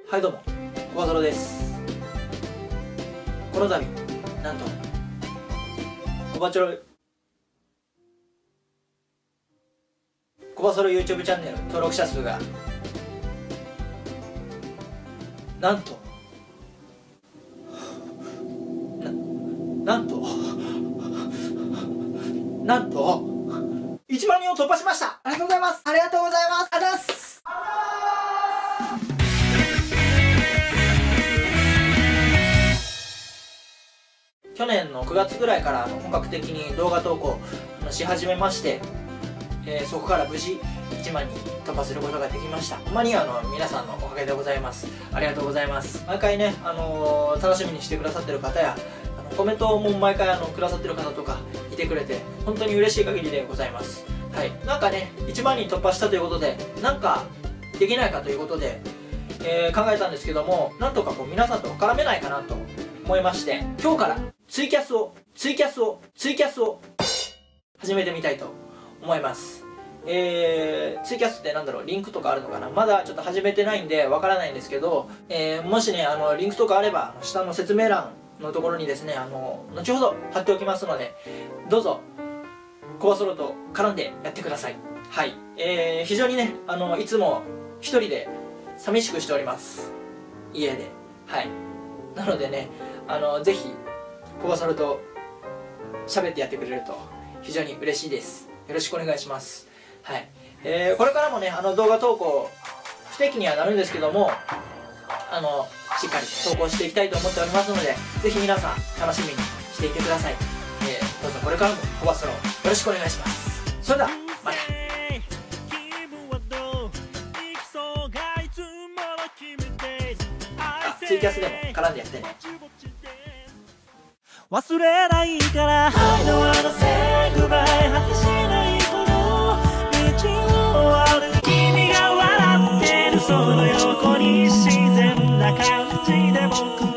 はいどうも、小バロです。この度なんとコバソロ YouTube チャンネル登録者数がなんと1万人を突破しました。ありがとうございます。ありがとうございます。ありがとうございます。去年の9月ぐらいから本格的に動画投稿し始めまして、そこから無事1万人突破することができました。ほんまに皆さんのおかげでございます。ありがとうございます。毎回ね、楽しみにしてくださってる方やコメントも毎回くださってる方とかいてくれて本当に嬉しい限りでございます。はい、なんかね1万人突破したということでなんかできないかということで、考えたんですけども、なんとかこう皆さんと絡めないかなと思いまして、今日からツイキャスを始めてみたいと思います。ツイキャスってなんだろう、リンクとかあるのかな、まだちょっと始めてないんでわからないんですけど、もしねリンクとかあれば下の説明欄のところにですね後ほど貼っておきますので、どうぞコバソロと絡んでやってください。はい、非常にねいつも一人で寂しくしております、家で。はい、なのでねぜひコバソロと喋ってやってくれると非常に嬉しいです。よろしくお願いします。はい、これからもね動画投稿不定期にはなるんですけどもしっかり投稿していきたいと思っておりますので、ぜひ皆さん楽しみにしていてください。どうぞこれからもコバソロよろしくお願いします。それではまた。ツイキャスでも絡んでやってね。 忘れないから I don't wanna say goodbye 果てしないこの道を歩く、君が笑ってるその横に自然な感じで僕